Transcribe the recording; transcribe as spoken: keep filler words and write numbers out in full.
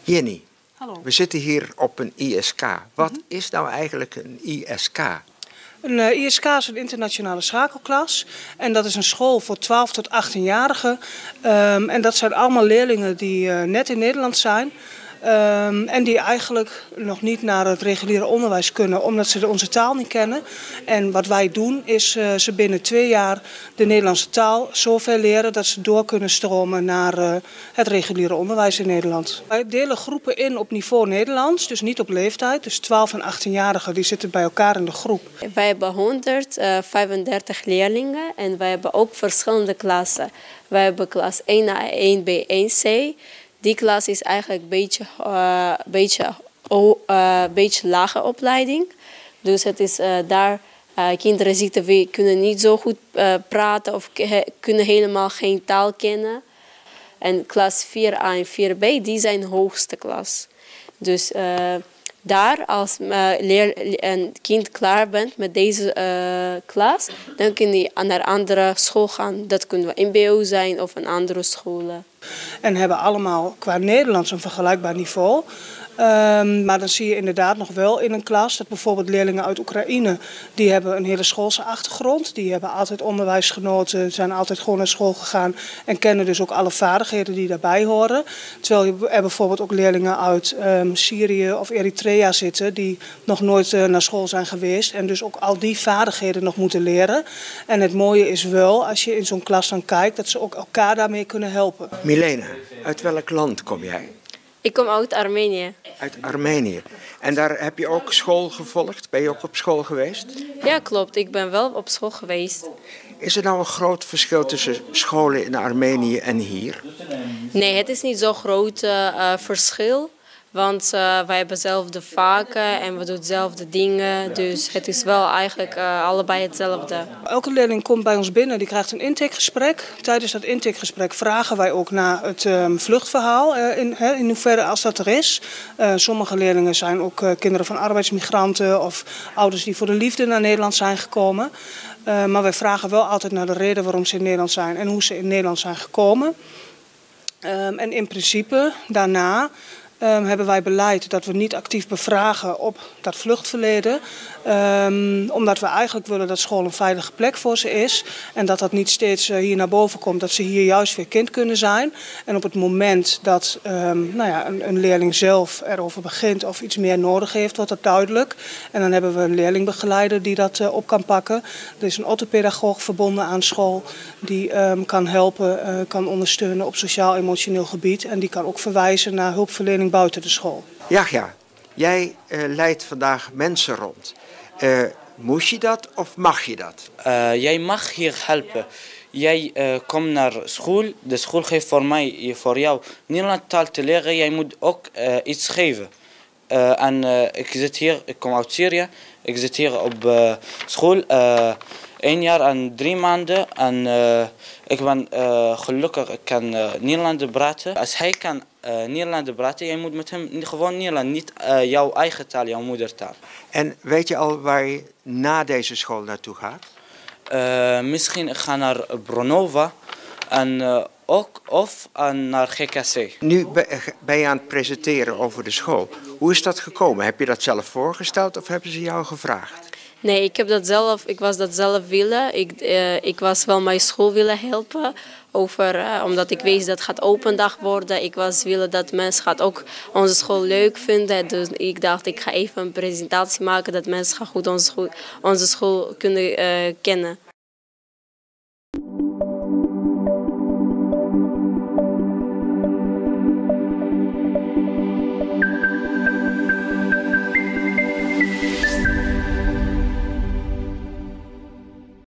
Jenny, Hallo. we zitten hier op een I S K. Wat Mm-hmm. is nou eigenlijk een I S K? Een uh, I S K is een internationale schakelklas. En dat is een school voor twaalf tot achttien-jarigen. Um, en dat zijn allemaal leerlingen die uh, net in Nederland zijn. Um, en die eigenlijk nog niet naar het reguliere onderwijs kunnen, omdat ze onze taal niet kennen. En wat wij doen is uh, ze binnen twee jaar de Nederlandse taal zoveel leren dat ze door kunnen stromen naar uh, het reguliere onderwijs in Nederland. Wij delen groepen in op niveau Nederlands, dus niet op leeftijd. Dus twaalf en achttien-jarigen die zitten bij elkaar in de groep. Wij hebben honderdvijfendertig leerlingen en wij hebben ook verschillende klassen. Wij hebben klas één A, één B, één C. Die klas is eigenlijk een beetje, uh, beetje, uh, beetje lage opleiding. Dus het is uh, daar, uh, kinderen zitten, we kunnen niet zo goed uh, praten of he, kunnen helemaal geen taal kennen. En klas vier A en vier B, die zijn de hoogste klas. Dus uh, daar, als uh, leer, een kind klaar bent met deze uh, klas, dan kun je naar een andere school gaan. Dat kunnen we M B O zijn of een andere scholen. En hebben allemaal qua Nederlands een vergelijkbaar niveau. Um, maar dan zie je inderdaad nog wel in een klas dat bijvoorbeeld leerlingen uit Oekraïne, die hebben een hele schoolse achtergrond. Die hebben altijd onderwijs genoten, zijn altijd gewoon naar school gegaan en kennen dus ook alle vaardigheden die daarbij horen. Terwijl er bijvoorbeeld ook leerlingen uit um, Syrië of Eritrea zitten die nog nooit uh, naar school zijn geweest en dus ook al die vaardigheden nog moeten leren. En het mooie is wel, als je in zo'n klas dan kijkt, dat ze ook elkaar daarmee kunnen helpen. Milena, uit welk land kom jij? Ik kom uit Armenië. Uit Armenië. En daar heb je ook school gevolgd? Ben je ook op school geweest? Ja, klopt. Ik ben wel op school geweest. Is er nou een groot verschil tussen scholen in Armenië en hier? Nee, het is niet zo'n groot uh, verschil. Want uh, wij hebben dezelfde vakken en we doen dezelfde dingen. Dus het is wel eigenlijk uh, allebei hetzelfde. Elke leerling komt bij ons binnen, die krijgt een intakegesprek. Tijdens dat intakegesprek vragen wij ook naar het um, vluchtverhaal, uh, in, he, in hoeverre als dat er is. Uh, sommige leerlingen zijn ook uh, kinderen van arbeidsmigranten of ouders die voor de liefde naar Nederland zijn gekomen. Uh, maar wij vragen wel altijd naar de reden waarom ze in Nederland zijn en hoe ze in Nederland zijn gekomen. Um, en in principe daarna Um, hebben wij beleid dat we niet actief bevragen op dat vluchtverleden. Um, omdat we eigenlijk willen dat school een veilige plek voor ze is. En dat dat niet steeds uh, hier naar boven komt, dat ze hier juist weer kind kunnen zijn. En op het moment dat um, nou ja, een, een leerling zelf erover begint of iets meer nodig heeft, wordt dat duidelijk. En dan hebben we een leerlingbegeleider die dat uh, op kan pakken. Er is een orthopedagoog verbonden aan school die um, kan helpen, uh, kan ondersteunen op sociaal-emotioneel gebied. En die kan ook verwijzen naar hulpverlening buiten de school. Ja, ja. Jij uh, leidt vandaag mensen rond. Uh, moest je dat of mag je dat? Uh, jij mag hier helpen. Jij uh, komt naar school. De school geeft voor mij, voor jou, Nederlandse taal te leren. Jij moet ook uh, iets geven. Uh, en uh, ik zit hier, ik kom uit Syrië. Ik zit hier op uh, school. Uh, Een jaar en drie maanden. En uh, ik ben uh, gelukkig, ik kan uh, Nederlands praten. Als hij kan uh, Nederlands praten, jij moet met hem gewoon Nederlands, niet uh, jouw eigen taal, jouw moedertaal. En weet je al waar je na deze school naartoe gaat? Uh, misschien ik ga naar Bronova en uh, ook of uh, naar G K C. Nu ben je aan het presenteren over de school. Hoe is dat gekomen? Heb je dat zelf voorgesteld of hebben ze jou gevraagd? Nee, ik heb dat zelf, ik was dat zelf willen. Ik, uh, ik was wel mijn school willen helpen. Over, uh, omdat ik wist dat het gaat open dag worden. Ik was willen dat mensen gaat ook onze school leuk vinden. Dus ik dacht, ik ga even een presentatie maken dat mensen gaan goed onze school, onze school kunnen uh, kennen.